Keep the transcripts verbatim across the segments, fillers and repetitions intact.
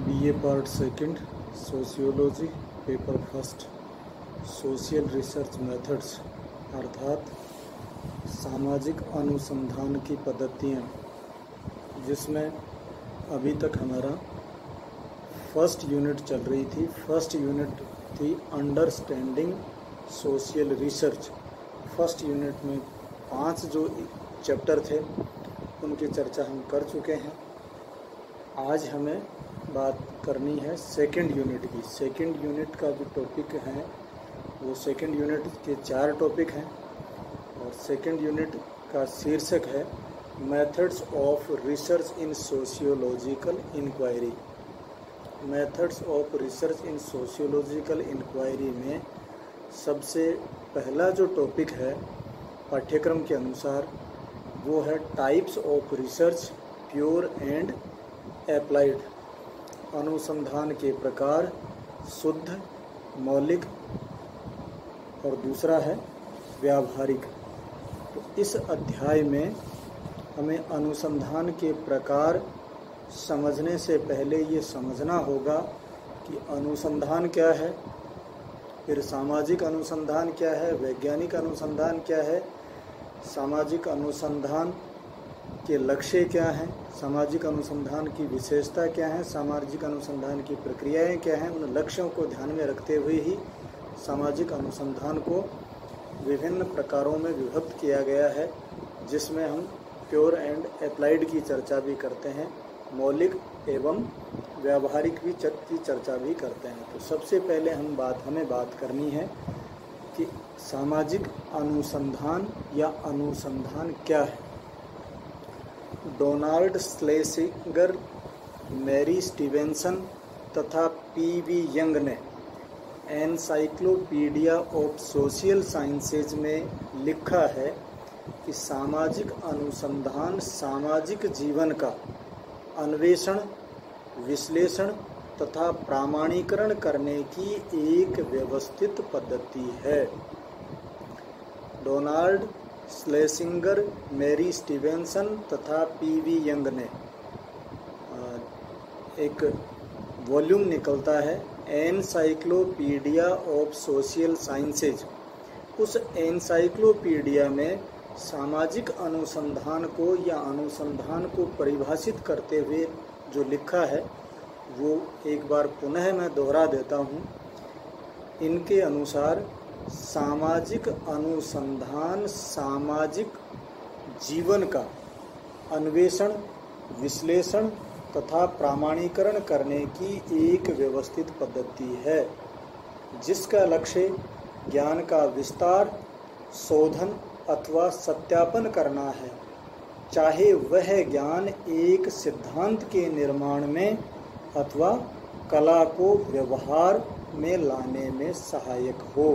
BA part second sociology paper first social research methods अर्थात सामाजिक अनुसंधान की पद्धतियाँ, जिसमें अभी तक हमारा फर्स्ट यूनिट चल रही थी। फर्स्ट यूनिट थी understanding social research. First unit में पांच जो चैप्टर थे उनकी चर्चा हम कर चुके हैं। आज हमें बात करनी है सेकंड यूनिट की। सेकंड यूनिट का जो टॉपिक है वो सेकंड यूनिट के चार टॉपिक हैं और सेकंड यूनिट का शीर्षक है methods of research in sociological inquiry. Methods of research in sociological inquiry में सबसे पहला जो टॉपिक है पाठ्यक्रम के अनुसार वो है types of research pure and applied. अनुसंधान के प्रकार शुद्ध, मौलिक और दूसरा है व्यावहारिक। तो इस अध्याय में हमें अनुसंधान के प्रकार समझने से पहले ये समझना होगा कि अनुसंधान क्या है, फिर सामाजिक अनुसंधान क्या है, वैज्ञानिक अनुसंधान क्या है, सामाजिक अनुसंधान के लक्ष्य क्या हैं, सामाजिक अनुसंधान की विशेषता क्या है, सामाजिक अनुसंधान की प्रक्रियाएं क्या हैं। उन लक्ष्यों को ध्यान में रखते हुए ही सामाजिक अनुसंधान को विभिन्न प्रकारों में विभक्त किया गया है, जिसमें हम प्योर एंड एप्लाइड की चर्चा भी करते हैं, मौलिक एवं व्यावहारिक भी चर, की चर्चा भी करते हैं। तो सबसे पहले हम बात हमें बात करनी है कि सामाजिक अनुसंधान या अनुसंधान क्या है। डोनाल्ड स्लेसिंगर, मैरी स्टीवेंसन तथा पी वी यंग ने एनसाइक्लोपीडिया ऑफ सोशल साइंसेज में लिखा है कि सामाजिक अनुसंधान सामाजिक जीवन का अन्वेषण, विश्लेषण तथा प्रमाणीकरण करने की एक व्यवस्थित पद्धति है। डोनाल्ड स्लेसिंगर, मैरी स्टीवेंसन तथा पी वी यंग ने एक वॉल्यूम निकलता है एनसाइक्लोपीडिया ऑफ सोशल साइंसेज। उस एनसाइक्लोपीडिया में सामाजिक अनुसंधान को या अनुसंधान को परिभाषित करते हुए जो लिखा है वो एक बार पुनः मैं दोहरा देता हूँ। इनके अनुसार सामाजिक अनुसंधान सामाजिक जीवन का अन्वेषण, विश्लेषण तथा प्रमाणीकरण करने की एक व्यवस्थित पद्धति है, जिसका लक्ष्य ज्ञान का विस्तार, शोधन अथवा सत्यापन करना है, चाहे वह ज्ञान एक सिद्धांत के निर्माण में अथवा कला को व्यवहार में लाने में सहायक हो।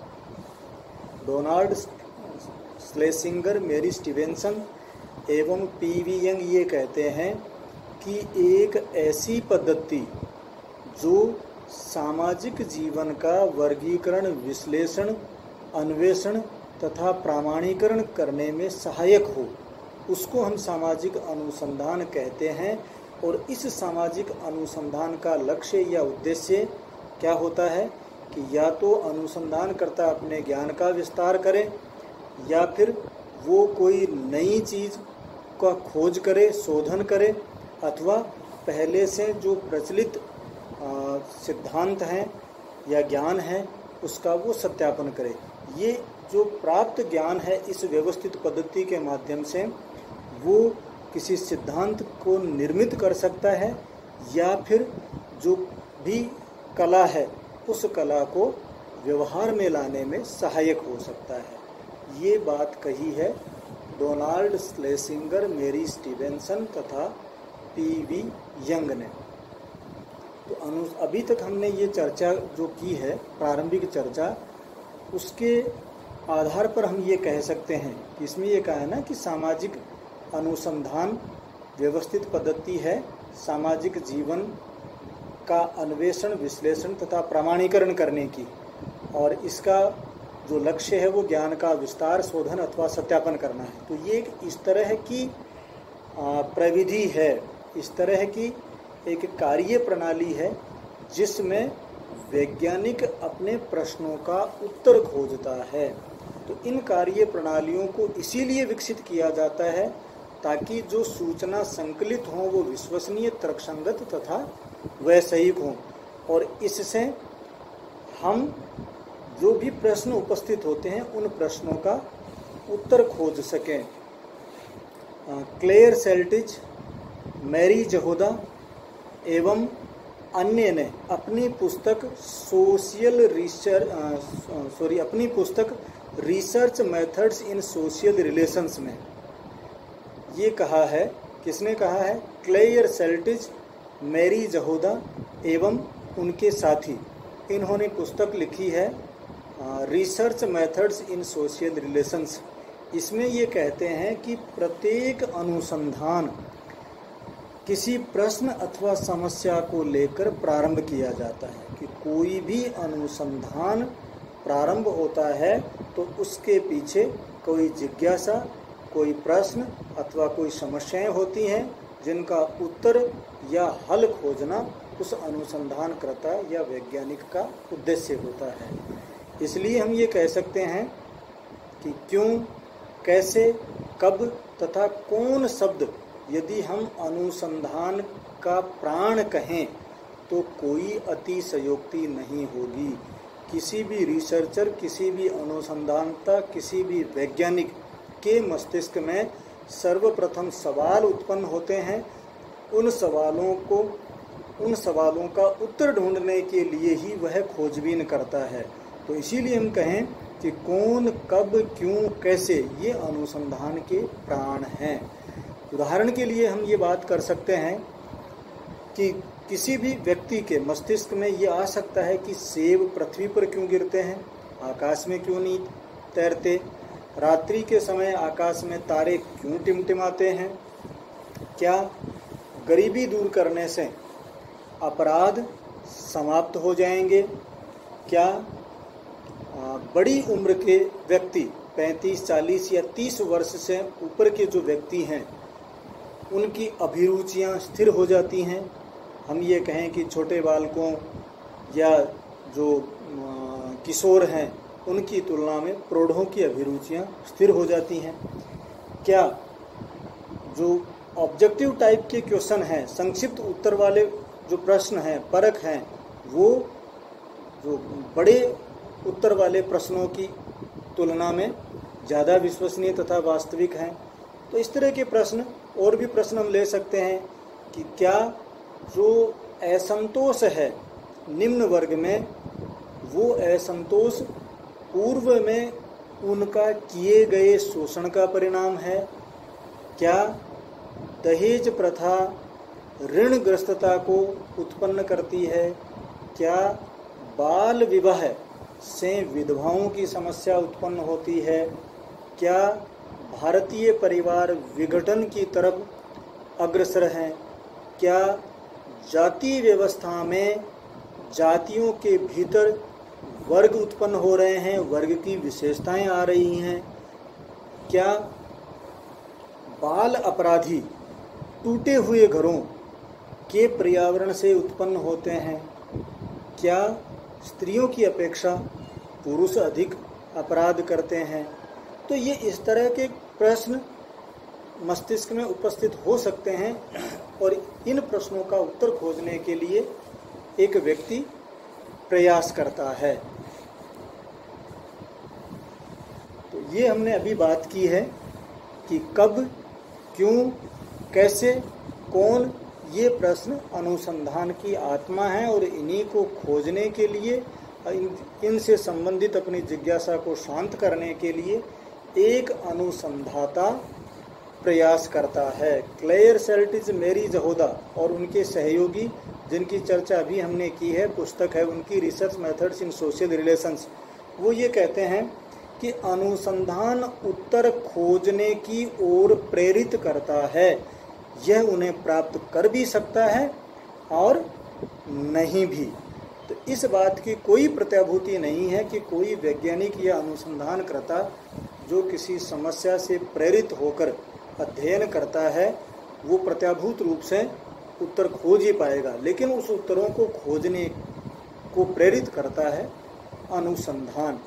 डोनाल्ड स्लेसिंगर, मैरी स्टीवेंसन एवं पी वी यंग ये कहते हैं कि एक ऐसी पद्धति जो सामाजिक जीवन का वर्गीकरण, विश्लेषण, अन्वेषण तथा प्रमाणीकरण करने में सहायक हो, उसको हम सामाजिक अनुसंधान कहते हैं। और इस सामाजिक अनुसंधान का लक्ष्य या उद्देश्य क्या होता है कि या तो अनुसंधानकर्ता अपने ज्ञान का विस्तार करे या फिर वो कोई नई चीज़ का खोज करे, शोधन करे, अथवा पहले से जो प्रचलित सिद्धांत हैं या ज्ञान है उसका वो सत्यापन करे। ये जो प्राप्त ज्ञान है इस व्यवस्थित पद्धति के माध्यम से वो किसी सिद्धांत को निर्मित कर सकता है या फिर जो भी कला है उस कला को व्यवहार में लाने में सहायक हो सकता है। ये बात कही है डोनाल्ड स्लेसिंगर, मैरी स्टीवेंसन तथा पी वी यंग ने। तो अनु अभी तक हमने ये चर्चा जो की है, प्रारंभिक चर्चा, उसके आधार पर हम ये कह सकते हैं कि इसमें ये कहा है ना कि सामाजिक अनुसंधान व्यवस्थित पद्धति है सामाजिक जीवन का अन्वेषण, विश्लेषण तथा प्रमाणीकरण करने की, और इसका जो लक्ष्य है वो ज्ञान का विस्तार, शोधन अथवा सत्यापन करना है। तो ये एक इस तरह की प्रविधि है, इस तरह की एक कार्य प्रणाली है जिसमें वैज्ञानिक अपने प्रश्नों का उत्तर खोजता है। तो इन कार्य प्रणालियों को इसीलिए विकसित किया जाता है ताकि जो सूचना संकलित हो वो विश्वसनीय, तर्कसंगत तथा वैषयिक हो, और इससे हम जो भी प्रश्न उपस्थित होते हैं उन प्रश्नों का उत्तर खोज सकें। क्लेयर सेल्टिज, मैरी जहोदा एवं अन्य ने अपनी पुस्तक सोशल रिसर्च सॉरी अपनी पुस्तक research methods in social relations में ये कहा है, किसने कहा है? क्लेयर सेल्टिज, मैरी जहोदा एवं उनके साथी, इन्होंने पुस्तक लिखी है research methods in social relations. इसमें ये कहते हैं कि प्रत्येक अनुसंधान किसी प्रश्न अथवा समस्या को लेकर प्रारंभ किया जाता है, कि कोई भी अनुसंधान प्रारंभ होता है तो उसके पीछे कोई जिज्ञासा, कोई प्रश्न अथवा कोई समस्याएं होती हैं जिनका उत्तर या हल खोजना उस अनुसंधानकर्ता या वैज्ञानिक का उद्देश्य होता है। इसलिए हम ये कह सकते हैं कि क्यों, कैसे, कब तथा कौन शब्द यदि हम अनुसंधान का प्राण कहें तो कोई अतिशयोक्ति नहीं होगी। किसी भी रिसर्चर, किसी भी अनुसंधानता, किसी भी वैज्ञानिक के मस्तिष्क में सर्वप्रथम सवाल उत्पन्न होते हैं। उन सवालों को उन सवालों का उत्तर ढूंढने के लिए ही वह खोजबीन करता है। तो इसीलिए हम कहें कि कौन, कब, क्यों, कैसे, ये अनुसंधान के प्राण हैं। उदाहरण के लिए हम ये बात कर सकते हैं कि किसी भी व्यक्ति के मस्तिष्क में ये आ सकता है कि सेब पृथ्वी पर क्यों गिरते हैं, आकाश में क्यों नहीं तैरते, रात्रि के समय आकाश में तारे क्यों टिमटिमाते हैं, क्या गरीबी दूर करने से अपराध समाप्त हो जाएंगे, क्या बड़ी उम्र के व्यक्ति पैंतीस, चालीस या तीस वर्ष से ऊपर के जो व्यक्ति हैं उनकी अभिरुचियां स्थिर हो जाती हैं। हम ये कहें कि छोटे बालकों या जो किशोर हैं उनकी तुलना में प्रौढ़ों की अभिरुचियां स्थिर हो जाती हैं। क्या जो ऑब्जेक्टिव टाइप के क्वेश्चन हैं, संक्षिप्त उत्तर वाले जो प्रश्न हैं, परख हैं, वो जो बड़े उत्तर वाले प्रश्नों की तुलना में ज़्यादा विश्वसनीय तथा वास्तविक हैं। तो इस तरह के प्रश्न, और भी प्रश्न हम ले सकते हैं कि क्या जो असंतोष है निम्न वर्ग में, वो असंतोष पूर्व में उनका किए गए शोषण का परिणाम है, क्या दहेज प्रथा ऋणग्रस्तता को उत्पन्न करती है, क्या बाल विवाह से विधवाओं की समस्या उत्पन्न होती है, क्या भारतीय परिवार विघटन की तरफ अग्रसर हैं, क्या जाति व्यवस्था में जातियों के भीतर वर्ग उत्पन्न हो रहे हैं, वर्ग की विशेषताएं आ रही हैं, क्या बाल अपराधी टूटे हुए घरों के पर्यावरण से उत्पन्न होते हैं, क्या स्त्रियों की अपेक्षा पुरुष अधिक अपराध करते हैं। तो ये इस तरह के प्रश्न मस्तिष्क में उपस्थित हो सकते हैं और इन प्रश्नों का उत्तर खोजने के लिए एक व्यक्ति प्रयास करता है। तो ये हमने अभी बात की है कि कब, क्यों, कैसे, कौन, ये प्रश्न अनुसंधान की आत्मा है और इन्हीं को खोजने के लिए, इनसे संबंधित अपनी जिज्ञासा को शांत करने के लिए एक अनुसंधाता प्रयास करता है। क्लेयर सेल्टिज, मैरी जहोदा और उनके सहयोगी, जिनकी चर्चा अभी हमने की है, पुस्तक है उनकी research methods in social relations, वो ये कहते हैं कि अनुसंधान उत्तर खोजने की ओर प्रेरित करता है। यह उन्हें प्राप्त कर भी सकता है और नहीं भी। तो इस बात की कोई प्रत्याभूति नहीं है कि कोई वैज्ञानिक या अनुसंधानकर्ता जो किसी समस्या से प्रेरित होकर अध्ययन करता है वो प्रत्याभूत रूप से उत्तर खोज ही पाएगा, लेकिन उस उत्तरों को खोजने को प्रेरित करता है अनुसंधान।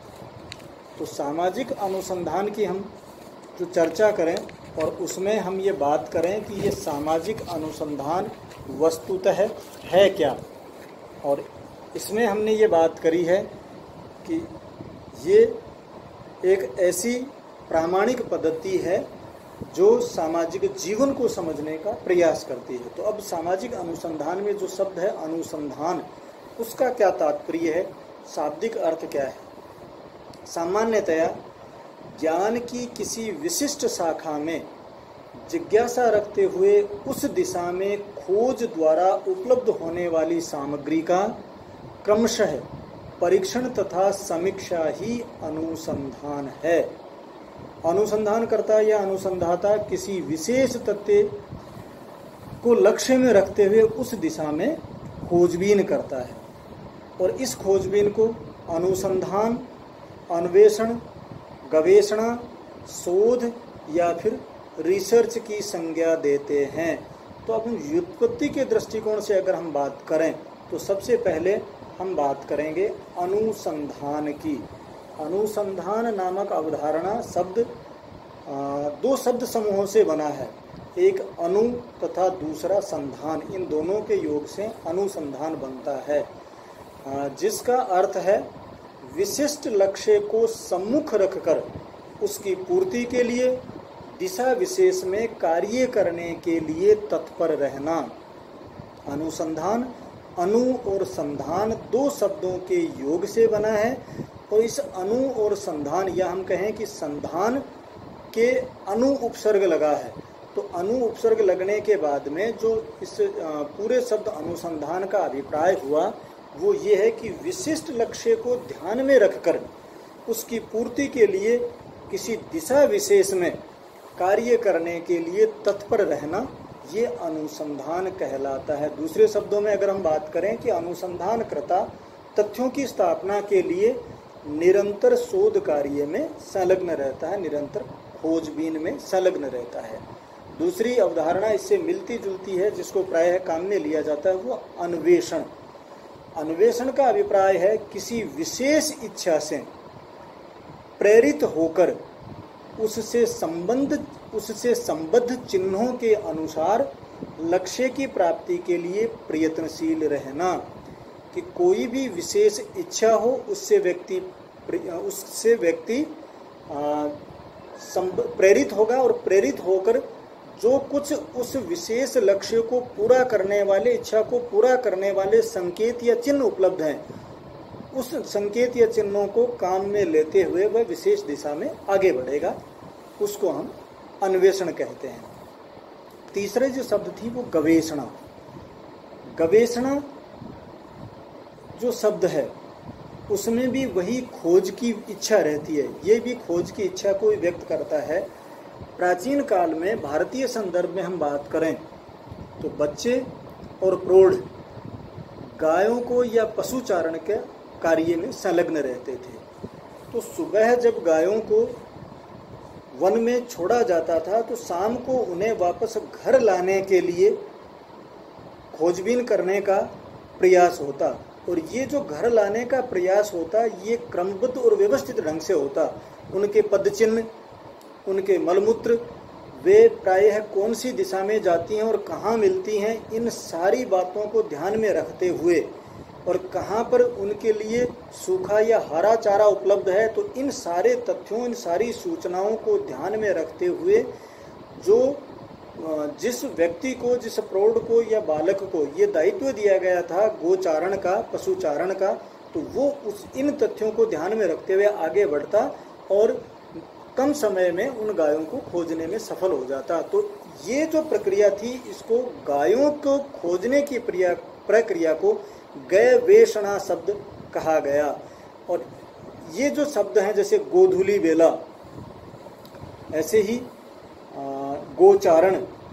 तो सामाजिक अनुसंधान की हम जो चर्चा करें और उसमें हम ये बात करें कि ये सामाजिक अनुसंधान वस्तुतः है क्या, और इसमें हमने ये बात करी है कि ये एक ऐसी प्रामाणिक पद्धति है जो सामाजिक जीवन को समझने का प्रयास करती है। तो अब सामाजिक अनुसंधान में जो शब्द है अनुसंधान, उसका क्या तात्पर्य है, शाब्दिक अर्थ क्या है। सामान्यतया ज्ञान की किसी विशिष्ट शाखा में जिज्ञासा रखते हुए उस दिशा में खोज द्वारा उपलब्ध होने वाली सामग्री का क्रमशः परीक्षण तथा समीक्षा ही अनुसंधान है। अनुसंधानकर्ता या अनुसंधाता किसी विशेष तथ्य को लक्ष्य में रखते हुए उस दिशा में खोजबीन करता है, और इस खोजबीन को अनुसंधान, अन्वेषण, गवेषणा, शोध या फिर रिसर्च की संज्ञा देते हैं। तो अब व्युत्पत्ति के दृष्टिकोण से अगर हम बात करें तो सबसे पहले हम बात करेंगे अनुसंधान की। अनुसंधान नामक अवधारणा शब्द दो शब्द समूहों से बना है, एक अनु तथा दूसरा संधान। इन दोनों के योग से अनुसंधान बनता है, जिसका अर्थ है विशिष्ट लक्ष्य को सम्मुख रखकर उसकी पूर्ति के लिए दिशा विशेष में कार्य करने के लिए तत्पर रहना। अनुसंधान अनु और संधान दो शब्दों के योग से बना है, और इस अनु और संधान या हम कहें कि संधान के अनु उपसर्ग लगा है। तो अनु उपसर्ग लगने के बाद में जो इस पूरे शब्द अनुसंधान का अभिप्राय हुआ वो ये है कि विशिष्ट लक्ष्य को ध्यान में रखकर उसकी पूर्ति के लिए किसी दिशा विशेष में कार्य करने के लिए तत्पर रहना, ये अनुसंधान कहलाता है। दूसरे शब्दों में अगर हम बात करें कि अनुसंधानकर्ता तथ्यों की स्थापना के लिए निरंतर शोध कार्य में संलग्न रहता है, निरंतर खोजबीन में संलग्न रहता है। दूसरी अवधारणा इससे मिलती जुलती है जिसको प्रायः काम में लिया जाता है, वो अन्वेषण। अन्वेषण का अभिप्राय है किसी विशेष इच्छा से प्रेरित होकर उससे संबंध उससे संबद्ध चिन्हों के अनुसार लक्ष्य की प्राप्ति के लिए प्रयत्नशील रहना। कि कोई भी विशेष इच्छा हो उससे व्यक्ति उससे व्यक्ति प्रेरित होगा, और प्रेरित होकर जो कुछ उस विशेष लक्ष्य को पूरा करने वाले, इच्छा को पूरा करने वाले संकेत या चिन्ह उपलब्ध हैं, उस संकेत या चिन्हों को काम में लेते हुए वह विशेष दिशा में आगे बढ़ेगा, उसको हम अन्वेषण कहते हैं। तीसरे जो शब्द थी वो गवेषणा। गवेषणा जो शब्द है उसमें भी वही खोज की इच्छा रहती है, ये भी खोज की इच्छा को व्यक्त करता है। प्राचीन काल में भारतीय संदर्भ में हम बात करें तो बच्चे और प्रौढ़ गायों को या पशुचारण के कार्य में संलग्न रहते थे। तो सुबह जब गायों को वन में छोड़ा जाता था तो शाम को उन्हें वापस घर लाने के लिए खोजबीन करने का प्रयास होता, और ये जो घर लाने का प्रयास होता ये क्रमबद्ध और व्यवस्थित ढंग से होता। उनके पदचिन्ह, उनके मलमूत्र, वे प्रायः कौन सी दिशा में जाती हैं और कहाँ मिलती हैं, इन सारी बातों को ध्यान में रखते हुए, और कहाँ पर उनके लिए सूखा या हरा चारा उपलब्ध है, तो इन सारे तथ्यों, इन सारी सूचनाओं को ध्यान में रखते हुए जो जिस व्यक्ति को, जिस प्रौढ़ को या बालक को ये दायित्व दिया गया था गोचारण का, पशुचारण का, तो वो उस इन तथ्यों को ध्यान में रखते हुए आगे बढ़ता और कम समय में उन गायों को खोजने में सफल हो जाता। तो ये जो प्रक्रिया थी, इसको गायों को खोजने की प्रक्रिया को गवेषणा शब्द कहा गया। और ये जो शब्द हैं जैसे गोधूली बेला, ऐसे ही गोचारण,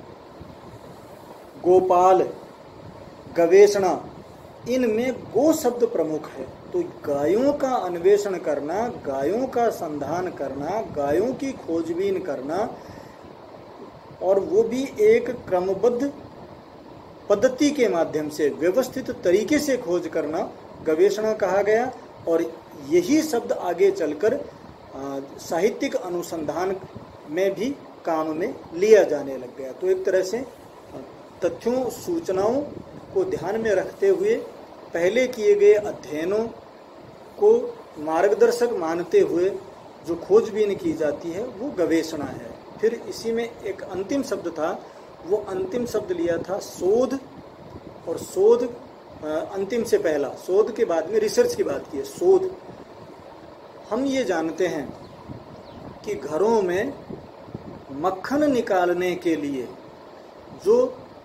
गोपाल, गवेषणा, इनमें गो शब्द प्रमुख है। तो गायों का अन्वेषण करना, गायों का संधान करना, गायों की खोजबीन करना, और वो भी एक क्रमबद्ध पद्धति के माध्यम से व्यवस्थित तरीके से खोज करना गवेषणा कहा गया। और यही शब्द आगे चलकर साहित्यिक अनुसंधान में भी काम में लिया जाने लग गया। तो एक तरह से तथ्यों सूचनाओं को ध्यान में रखते हुए पहले किए गए अध्ययनों को मार्गदर्शक मानते हुए जो खोजबीन की जाती है वो गवेषणा है। फिर इसी में एक अंतिम शब्द था, वो अंतिम शब्द लिया था शोध। और शोध अंतिम से पहला, शोध के बाद में रिसर्च की बात की है। शोध, हम ये जानते हैं कि घरों में मक्खन निकालने के लिए जो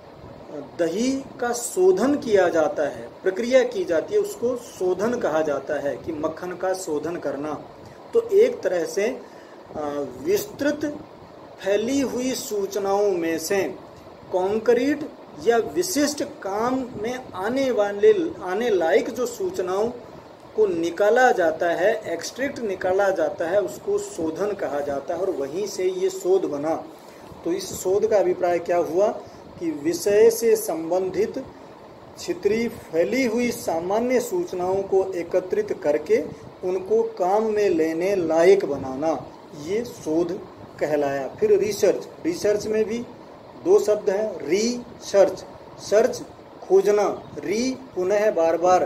दही का शोधन किया जाता है, प्रक्रिया की जाती है, उसको शोधन कहा जाता है कि मक्खन का शोधन करना। तो एक तरह से विस्तृत फैली हुई सूचनाओं में से कॉन्क्रीट या विशिष्ट काम में आने वाले आने लायक जो सूचनाओं को निकाला जाता है, एक्सट्रैक्ट निकाला जाता है, उसको शोधन कहा जाता है। और वहीं से ये शोध बना। तो इस शोध का अभिप्राय क्या हुआ कि विषय से संबंधित छितरी फैली हुई सामान्य सूचनाओं को एकत्रित करके उनको काम में लेने लायक बनाना, ये शोध कहलाया। फिर रिसर्च, रिसर्च में भी दो शब्द हैं, री सर्च, सर्च खोजना, री पुनः बार बार।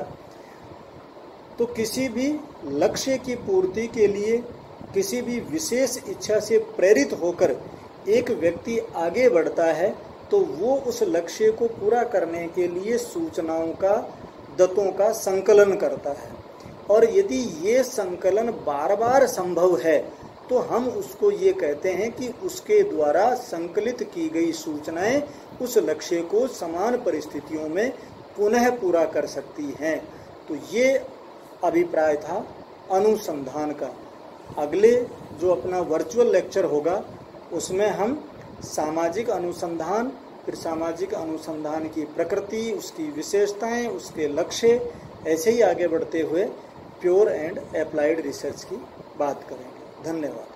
तो किसी भी लक्ष्य की पूर्ति के लिए किसी भी विशेष इच्छा से प्रेरित होकर एक व्यक्ति आगे बढ़ता है तो वो उस लक्ष्य को पूरा करने के लिए सूचनाओं का, दतों का संकलन करता है। और यदि ये संकलन बार बार संभव है तो हम उसको ये कहते हैं कि उसके द्वारा संकलित की गई सूचनाएं उस लक्ष्य को समान परिस्थितियों में पुनः पूरा कर सकती हैं। तो ये अभिप्राय था अनुसंधान का। अगले जो अपना वर्चुअल लेक्चर होगा उसमें हम सामाजिक अनुसंधान, फिर सामाजिक अनुसंधान की प्रकृति, उसकी विशेषताएं, उसके लक्ष्य, ऐसे ही आगे बढ़ते हुए प्योर एंड अप्लाइड रिसर्च की बात करेंगे। धन्यवाद।